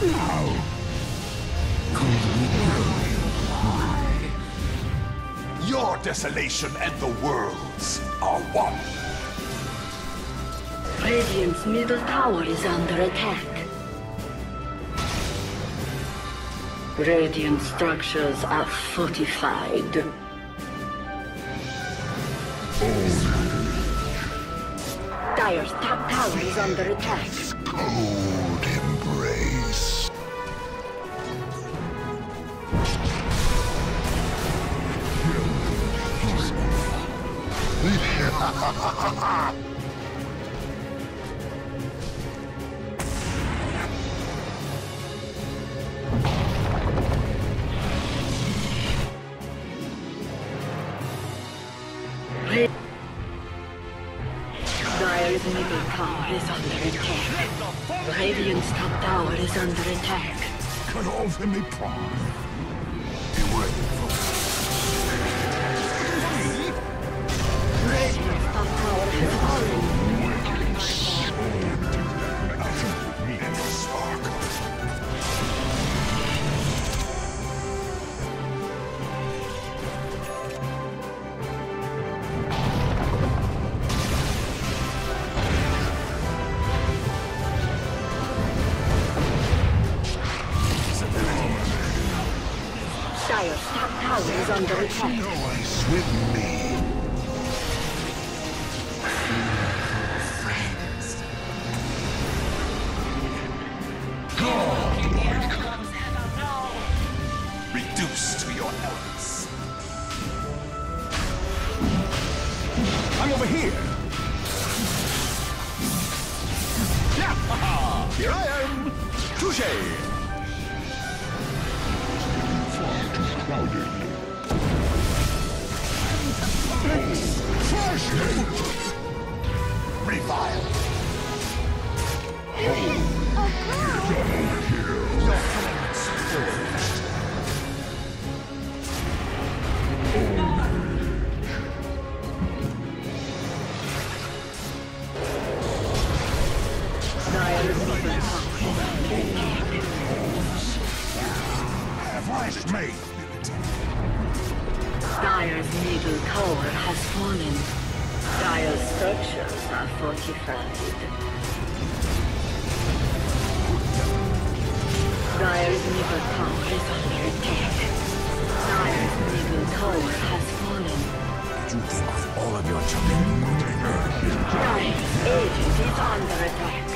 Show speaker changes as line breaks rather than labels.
Now, could we go?
Your desolation and the world's are one.
Radiant's middle tower is under attack. Radiant structures are fortified. Dire's top tower is under attack.
Cold embrace.
Dire's middle tower is under attack. Radiant's top tower is under attack.
Cut off him a prime. Be ready for
Radiant's top tower has fallen.
Spark.
Dire's top tower is under attack.
noise with me.
Reduced to your elements.
I'm over here. Yeah, here I am. Touche.
Far too crowded.
Revile.
Double kill.
Your elements forged.
Dire's middle tower is under attack.
Have I made?
Dire's middle tower has fallen. Dire's structures are fortified. Dire's middle tower is under attack. Dire's middle tower has fallen.
Did you think with all of your jumping you could earn?
Dire's agent is under attack.